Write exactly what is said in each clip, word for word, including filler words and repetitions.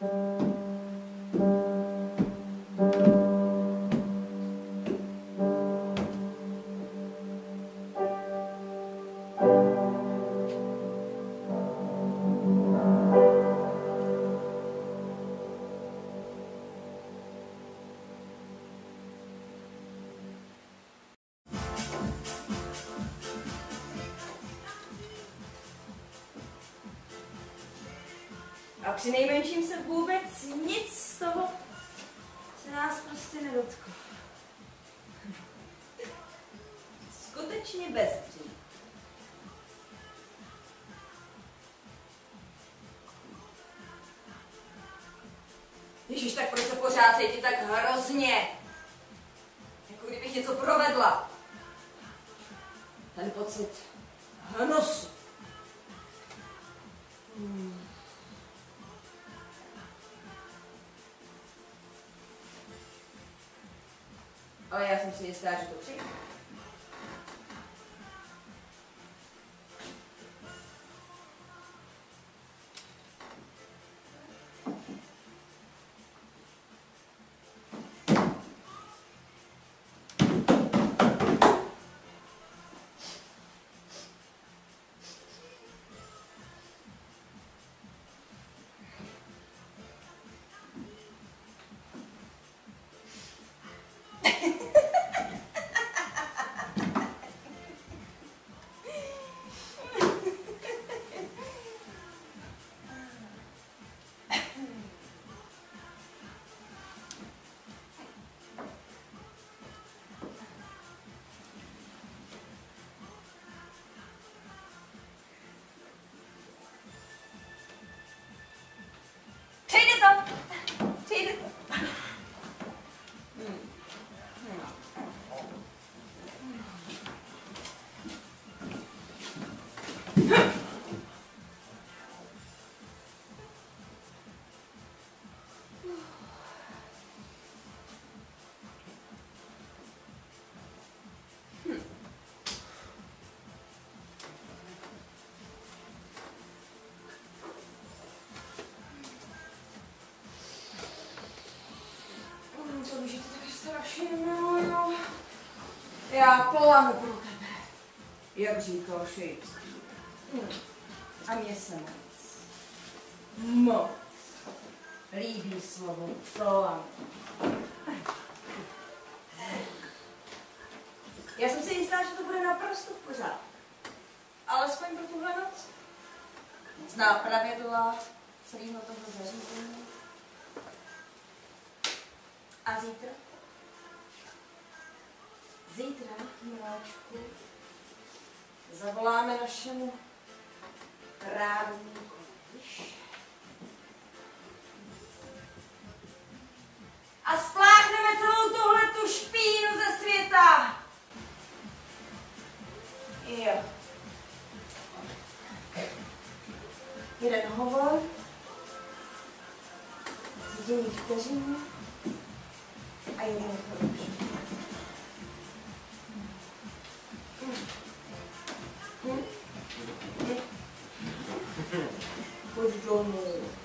A při nejmenším se vůbec nic z toho se nás prostě nedotklo. Skutečně bezbřehý. Ježiš, tak proč se pořád cítím tak hrozně? Jako kdybych něco provedla. Ten pocit hnosu. Hmm. Ale já jsem si jistá, že to přijde. To víš, že to taky strašně miluju. Já planu pro tebe, jak říkal Shakespeare. Hmm. A mně se moc, moc líbí slovo planu. Já jsem si jistá, že to bude naprosto v pořádku. Alespoň pro tuhle noc. Zná pravidla celého toho zařízení. A zítra? Zítra, miláčku, zavoláme našemu právníku. A spláchneme celou tuhletu špínu ze světa. Jo. Jeden hovor. Vidění vteřiny. A jeden chruš. Pojď domů.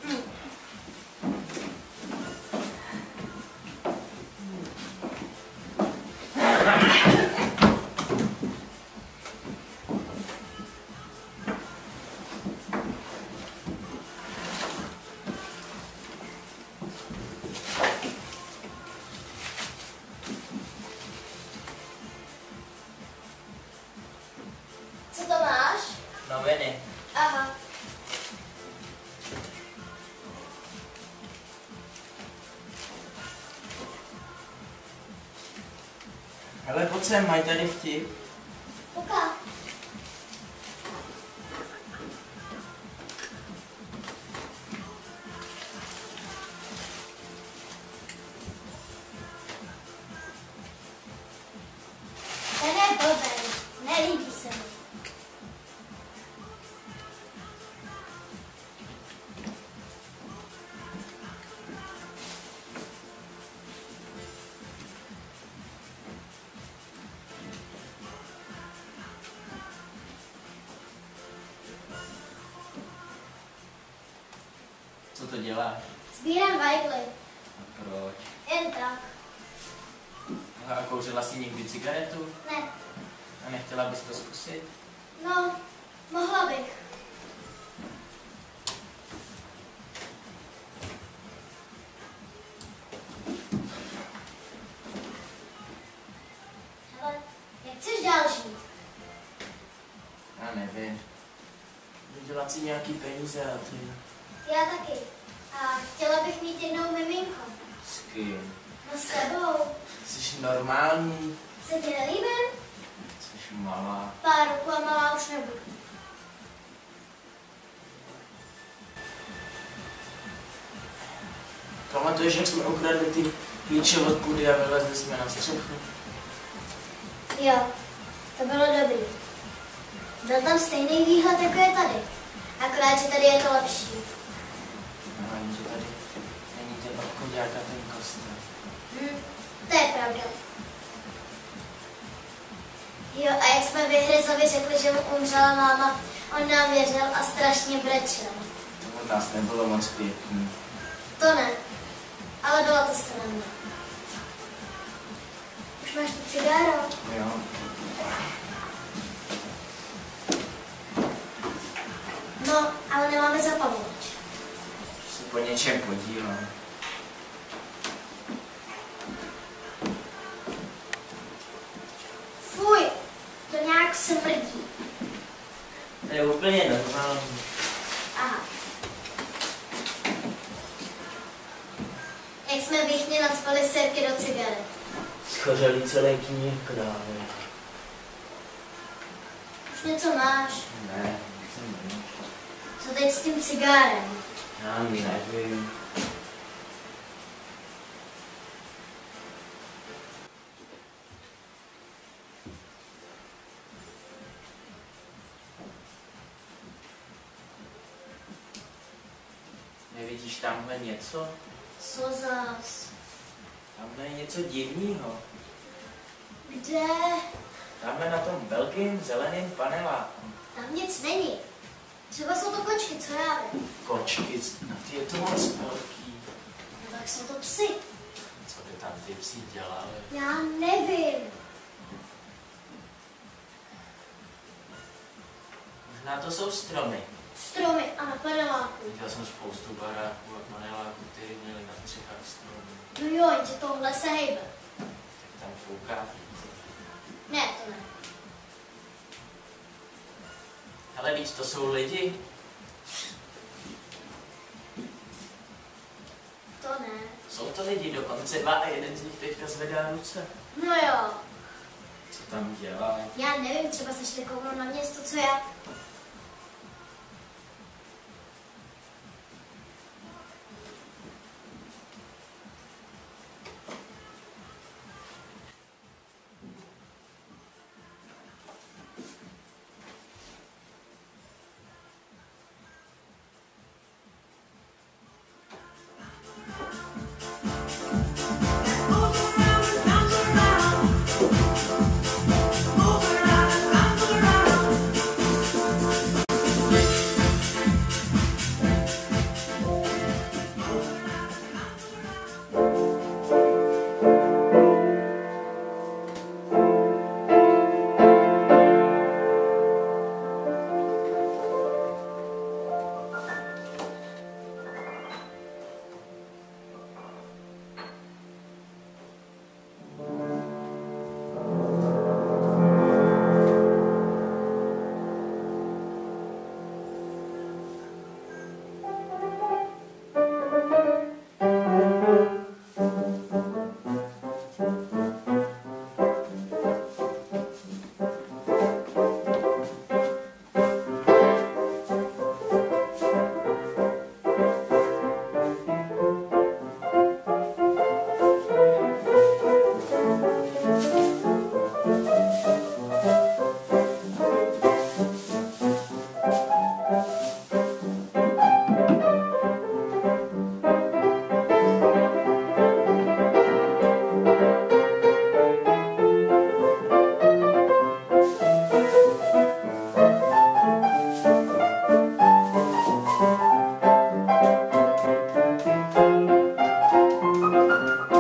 Noviny. Aha. Hele, pojď sem, mají tady vtip. Uka. Ten je blbej, nelíbí se mi. Co to děláš? Sbírám vajgly. A proč? Jen tak. A kouřila jsi někdy cigaretu? Ne. A nechtěla bys to zkusit? No, mohla bych. Hele, jak chceš dál žít? Já nevím. Vydělat si nějaký peníze a ty. Já taky. A chtěla bych mít jednou miminko. S kým? No s tebou. Jsi normální? Se ti nelíbím? Jsi malá. Pár roků a malá už nebudu. Pamatuješ, jak jsme ukradli ty klíče od půdy a vylezli jsme na střechu? Jo, to bylo dobrý. Byl tam stejný výhled, jako je tady. Akorát, že tady je to lepší. No, že tady není ten obchodák a ten kostel. Hm, to je pravda. Jo, a jak jsme Vyhryzovi řekli, že mu umřela máma, on nám věřil a strašně brečel. To od nás nebylo moc pěkný. To ne, ale byla to strana. Už máš tu cigáro? Jo. No, ale nemáme zapalovač. Se po něčem podívám. Fuj, to nějak smrdí. To je úplně normální. Aha. Jak jsme všichni nacpali sérky do cigaret. Schořelý celé kníh krávy. Už něco máš? Ne, jsem ne. Co teď s tím cigárem? Já nevím. Nevidíš tamhle něco? Co zas? Tamhle je něco divného. Kde? Tamhle na tom velkým zeleným paneláku. Tam nic není. Třeba jsou to kočky, co já vím. Kočky, na ty je to moc velký. No tak jsou to psy. Co by tam ty psi dělali? Já nevím. Možná to jsou stromy. Stromy a na paneláku. Viděl jsem spoustu baráků a paneláků, které měli na střechách stromy. No jo, jenže tohle se hejbe. Tak tam fouká. Ne, to ne. Ale víc, to jsou lidi. To ne. Jsou to lidi, dokonce dva a jeden z nich teďka zvedá ruce. No jo. Co tam dělá? Já nevím, třeba se šli kouknout na město, co já. Ahoj.